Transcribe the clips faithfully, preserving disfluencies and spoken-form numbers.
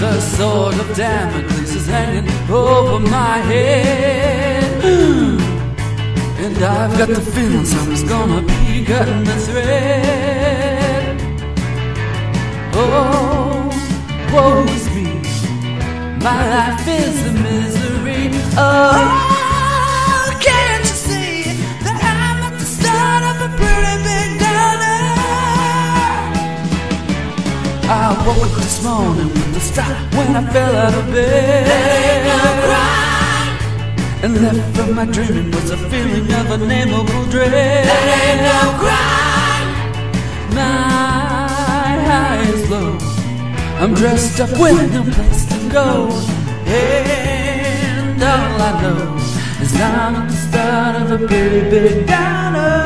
The sword of Damocles is hanging over my head, and I've got the feeling something's gonna be cutting the thread. Oh, woe is me, my life is a misery. Oh, can't you see that I'm at the start of a pretty big downer? I woke up this morning with the start when I fell out of bed. That ain't no crime. And left from my dreaming was a feeling of unnameable dread. That ain't no crime. My high is low, I'm dressed up with no place to go, and all I know is I'm at the start of a pretty big downer.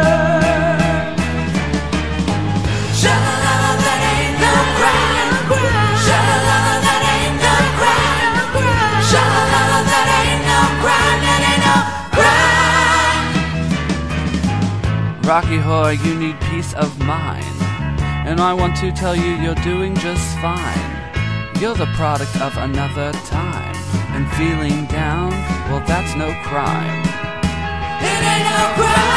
Sha-la-la, that ain't no crime. Sha-la-la, that ain't no crime. Sha-la-la, that ain't no crime. That ain't no crime. Rocky Horror, you need peace of mind, and I want to tell you you're doing just fine. You're the product of another time, and feeling down, well, that's no crime. It ain't no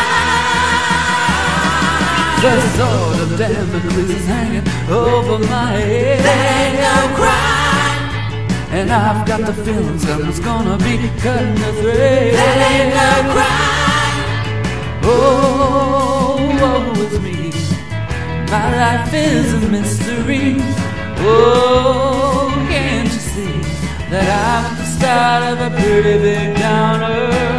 crime. The sword of Damocles is hanging over my head. That ain't no crime. And I've got the feeling something's gonna be cutting the thread. That ain't no crime. Oh, woe is me, my life is a mystery. Oh, can't you see that I'm at the start of a pretty big downer?